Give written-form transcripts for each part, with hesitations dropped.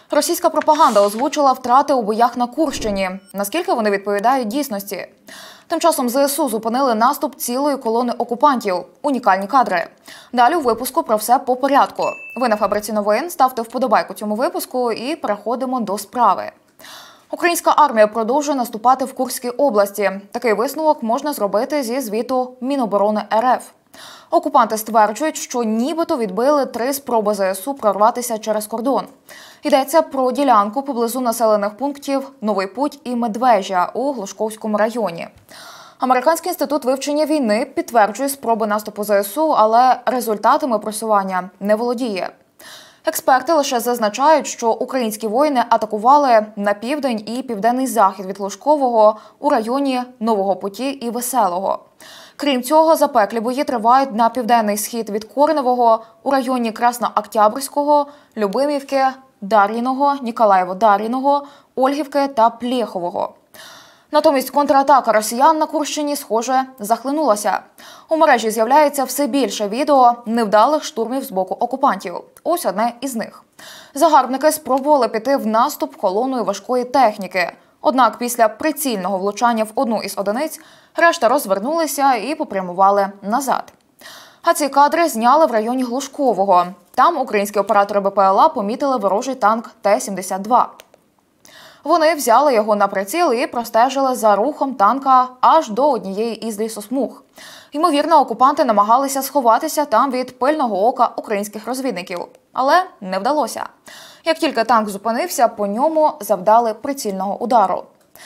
Російська пропаганда озвучила втрати у боях на Курщині. Наскільки вони відповідають дійсності? Тим часом ЗСУ зупинили наступ цілої колони окупантів. Унікальні кадри. Далі у випуску про все по порядку. Ви на Фабриці новин, ставте вподобайку цьому випуску і переходимо до справи. Українська армія продовжує наступати в Курській області. Такий висновок можна зробити зі звіту Міноборони РФ. Окупанти стверджують, що нібито відбили 3 спроби ЗСУ прорватися через кордон. Йдеться про ділянку поблизу населених пунктів Новий Путь і Медвежя у Глушковському районі. Американський інститут вивчення війни підтверджує спроби наступу ЗСУ, але результатами просування не володіє. Експерти лише зазначають, що українські воїни атакували на південь і південний захід від Глушкового у районі Нового Путі і Веселого. Крім цього, запеклі бої тривають на південний схід від Корневого у районі Краснооктябрського, Любимівки, Дар'їного, Ніколаєво-Дар'їного, Ольгівки та Плєхового. Натомість контратака росіян на Курщині, схоже, захлинулася. У мережі з'являється все більше відео невдалих штурмів з боку окупантів. Ось одне із них. Загарбники спробували піти в наступ колоною важкої техніки. Однак після прицільного влучання в одну із одиниць решта розвернулися і попрямували назад. А ці кадри зняли в районі Глушкового. Там українські оператори БПЛА помітили ворожий танк Т-72. Вони взяли його на приціл і простежили за рухом танка аж до однієї із лісосмуг. Ймовірно, окупанти намагалися сховатися там від пильного ока українських розвідників. Але не вдалося. Як тільки танк зупинився, по ньому завдали прицільного удару.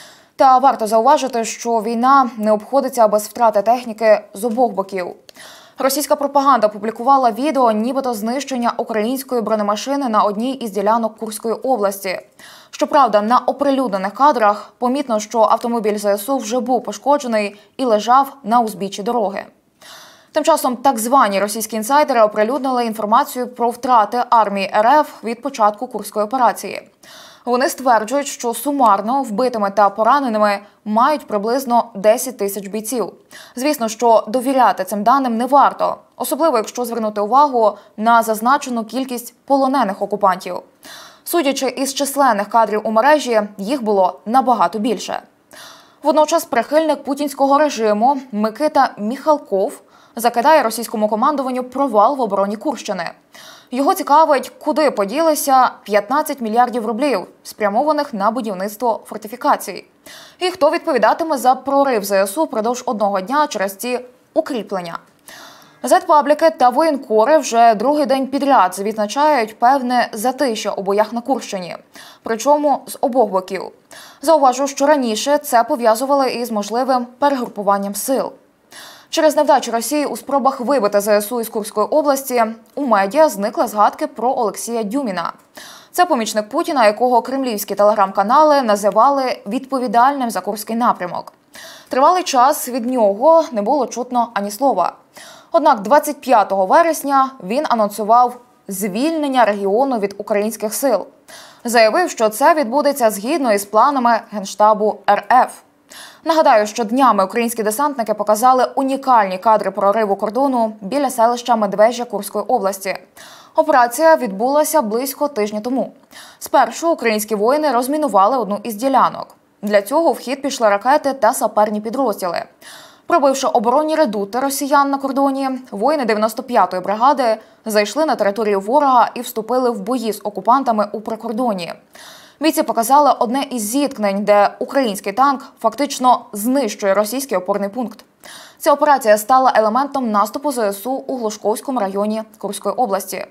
Та варто зауважити, що війна не обходиться без втрати техніки з обох боків. Російська пропаганда публікувала відео нібито знищення української бронемашини на одній із ділянок Курської області. Щоправда, на оприлюднених кадрах помітно, що автомобіль ЗСУ вже був пошкоджений і лежав на узбіччі дороги. Тим часом так звані російські інсайдери оприлюднили інформацію про втрати армії РФ від початку Курської операції. Вони стверджують, що сумарно вбитими та пораненими мають приблизно 10 тисяч бійців. Звісно, що довіряти цим даним не варто, особливо якщо звернути увагу на зазначену кількість полонених окупантів. Судячи із численних кадрів у мережі, їх було набагато більше. Водночас прихильник путінського режиму Микита Міхалков закидає російському командуванню провал в обороні Курщини. Його цікавить, куди поділися 15 мільярдів рублів, спрямованих на будівництво фортифікацій. І хто відповідатиме за прорив ЗСУ впродовж одного дня через ці укріплення. Зетпабліки та воєнкори вже другий день підряд відзначають певне затища у боях на Курщині. Причому з обох боків. Зауважу, що раніше це пов'язували із можливим перегрупуванням сил. Через невдачу Росії у спробах вибити ЗСУ із Курської області у медіа зникли згадки про Олексія Дюміна. Це помічник Путіна, якого кремлівські телеграм-канали називали відповідальним за Курський напрямок. Тривалий час від нього не було чутно ані слова. Однак 25 вересня він анонсував звільнення регіону від українських сил. Заявив, що це відбудеться згідно із планами Генштабу РФ. Нагадаю, що днями українські десантники показали унікальні кадри прориву кордону біля селища Медвежя Курської області. Операція відбулася близько тижня тому. Спершу українські воїни розмінували одну із ділянок. Для цього в хід пішли ракети та саперні підрозділи. Пробивши оборонні редути росіян на кордоні, воїни 95-ї бригади зайшли на територію ворога і вступили в бої з окупантами у прикордонні. Бійці показали одне із зіткнень, де український танк фактично знищує російський опорний пункт. Ця операція стала елементом наступу ЗСУ у Глушковському районі Курської області.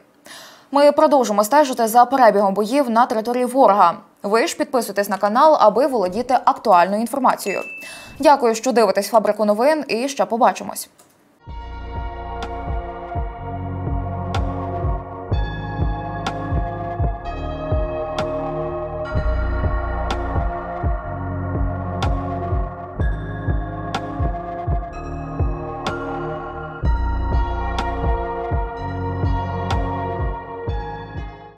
Ми продовжимо стежити за перебігом боїв на території ворога. Ви ж підписуйтесь на канал, аби володіти актуальною інформацією. Дякую, що дивитесь Фабрику новин, і ще побачимось.